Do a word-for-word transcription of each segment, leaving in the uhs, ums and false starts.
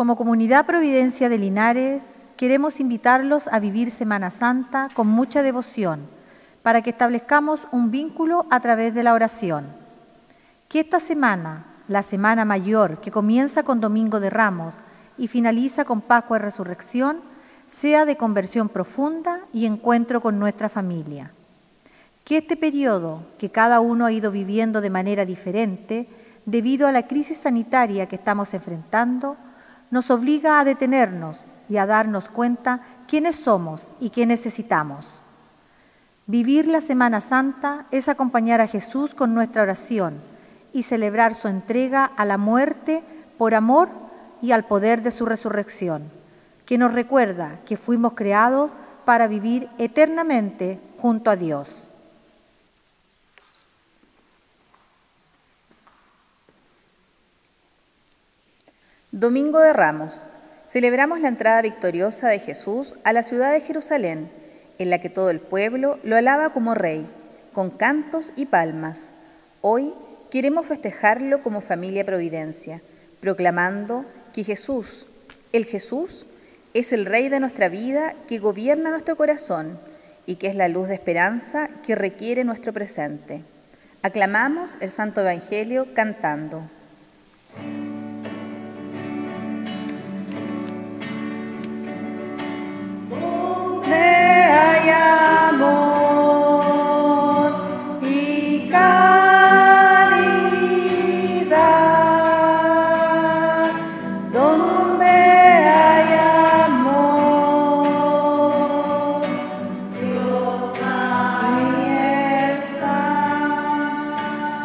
Como Comunidad Providencia de Linares, queremos invitarlos a vivir Semana Santa con mucha devoción, para que establezcamos un vínculo a través de la oración. Que esta semana, la Semana Mayor, que comienza con Domingo de Ramos y finaliza con Pascua y Resurrección, sea de conversión profunda y encuentro con nuestra familia. Que este periodo, que cada uno ha ido viviendo de manera diferente, debido a la crisis sanitaria que estamos enfrentando, nos obliga a detenernos y a darnos cuenta quiénes somos y qué necesitamos. Vivir la Semana Santa es acompañar a Jesús con nuestra oración y celebrar su entrega a la muerte por amor y al poder de su resurrección, que nos recuerda que fuimos creados para vivir eternamente junto a Dios. Domingo de Ramos. Celebramos la entrada victoriosa de Jesús a la ciudad de Jerusalén, en la que todo el pueblo lo alaba como Rey, con cantos y palmas. Hoy queremos festejarlo como familia Providencia, proclamando que Jesús, el Jesús, es el Rey de nuestra vida que gobierna nuestro corazón y que es la luz de esperanza que requiere nuestro presente. Aclamamos el Santo Evangelio cantando. Amor y caridad, donde hay amor, Dios ahí está.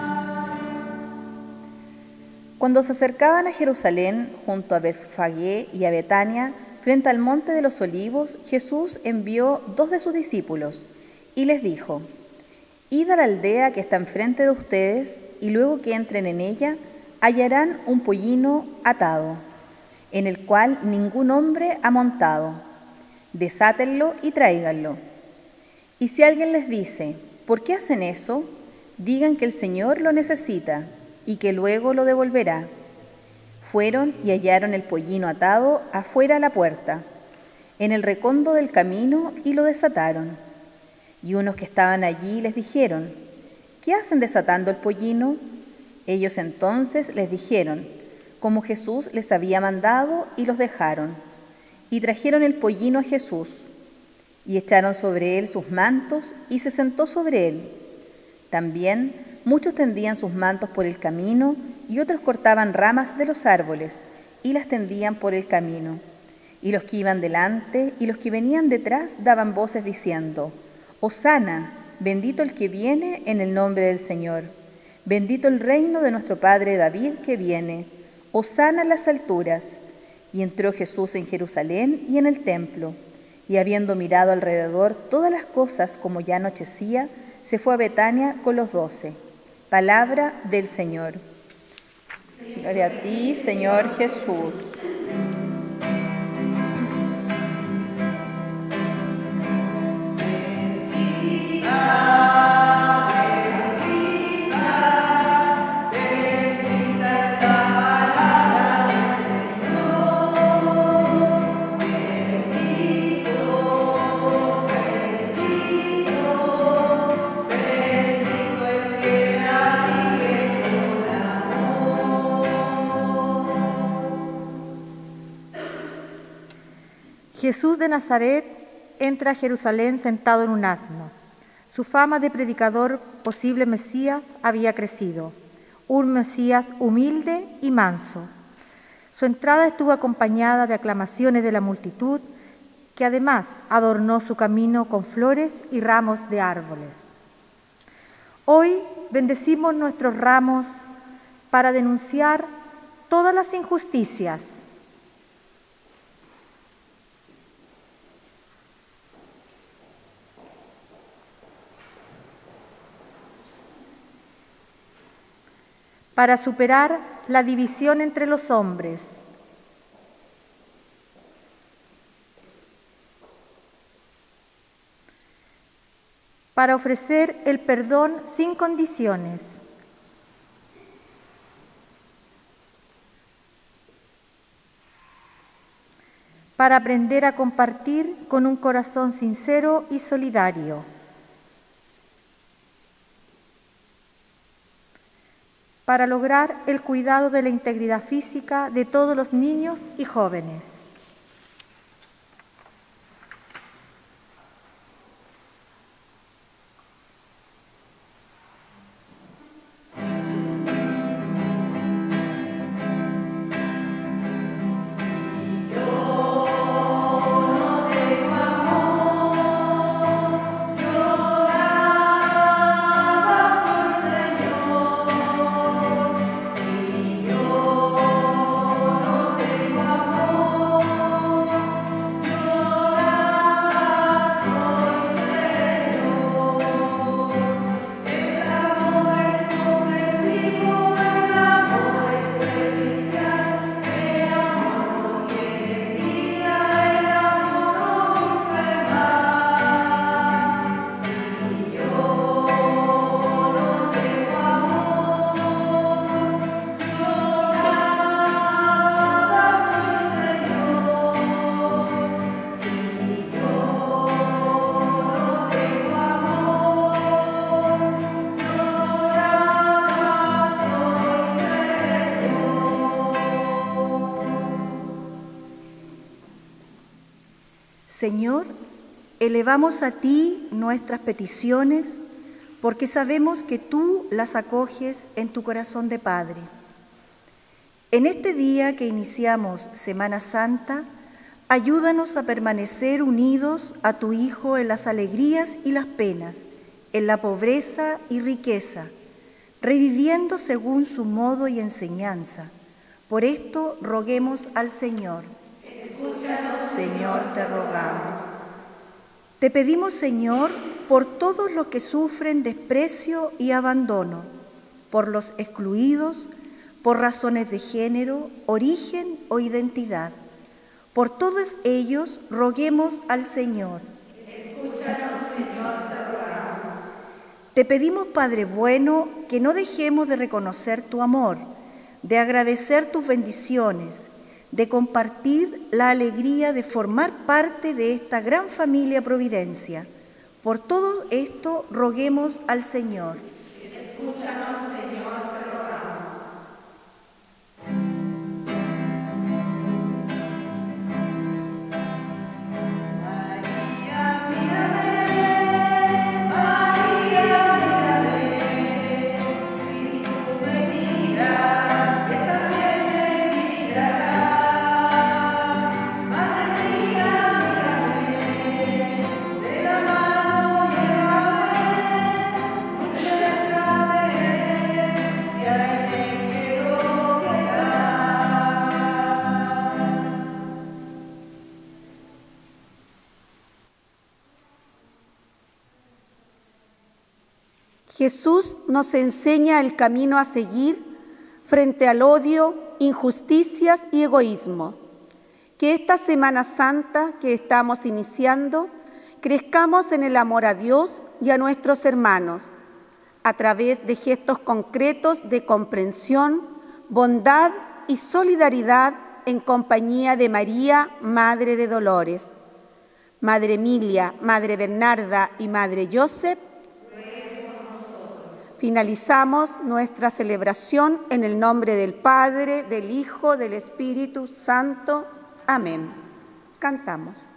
Cuando se acercaban a Jerusalén, junto a Betfagé y a Betania, frente al monte de los Olivos, Jesús envió dos de sus discípulos y les dijo: Id a la aldea que está enfrente de ustedes y luego que entren en ella hallarán un pollino atado, en el cual ningún hombre ha montado. Desátenlo y tráiganlo. Y si alguien les dice: ¿por qué hacen eso?, digan que el Señor lo necesita y que luego lo devolverá. Fueron y hallaron el pollino atado afuera a la puerta, en el recondo del camino, y lo desataron. Y unos que estaban allí les dijeron: ¿qué hacen desatando el pollino? Ellos entonces les dijeron como Jesús les había mandado, y los dejaron. Y trajeron el pollino a Jesús, y echaron sobre él sus mantos, y se sentó sobre él. También muchos tendían sus mantos por el camino, y otros cortaban ramas de los árboles y las tendían por el camino. Y los que iban delante y los que venían detrás daban voces diciendo: Hosana, bendito el que viene en el nombre del Señor. Bendito el reino de nuestro padre David que viene. Hosana en las alturas. Y entró Jesús en Jerusalén y en el templo. Y habiendo mirado alrededor todas las cosas como ya anochecía, se fue a Betania con los doce. Palabra del Señor. Gloria a ti, Señor Jesús. Jesús de Nazaret entra a Jerusalén sentado en un asno. Su fama de predicador, posible Mesías, había crecido, un Mesías humilde y manso. Su entrada estuvo acompañada de aclamaciones de la multitud, que además adornó su camino con flores y ramos de árboles. Hoy bendecimos nuestros ramos para denunciar todas las injusticias, para superar la división entre los hombres, para ofrecer el perdón sin condiciones, para aprender a compartir con un corazón sincero y solidario. Para lograr el cuidado de la integridad física de todos los niños y jóvenes. Señor, elevamos a ti nuestras peticiones porque sabemos que tú las acoges en tu corazón de Padre. En este día que iniciamos Semana Santa, ayúdanos a permanecer unidos a tu Hijo en las alegrías y las penas, en la pobreza y riqueza, reviviendo según su modo y enseñanza. Por esto roguemos al Señor. Escúchanos, Señor, te rogamos. Te pedimos, Señor, por todos los que sufren desprecio y abandono, por los excluidos, por razones de género, origen o identidad. Por todos ellos roguemos al Señor. Escúchanos, Señor, te rogamos. Te pedimos, Padre bueno, que no dejemos de reconocer tu amor, de agradecer tus bendiciones, de compartir la alegría de formar parte de esta gran familia Providencia. Por todo esto roguemos al Señor. Escúchanos, Señor, te rogamos. María, mírame, María, mírame, si tú me miras, que también me mirarás. Madre mía, mírame, de la mano llévame, muy cerca de él, que a él me quiero quedar. Jesús nos enseña el camino a seguir frente al odio, injusticias y egoísmo. Que esta Semana Santa que estamos iniciando crezcamos en el amor a Dios y a nuestros hermanos, a través de gestos concretos de comprensión, bondad y solidaridad en compañía de María, Madre de Dolores, Madre Emilia, Madre Bernarda y Madre Joseph. Finalizamos nuestra celebración en el nombre del Padre, del Hijo, del Espíritu Santo. Amén. Cantamos.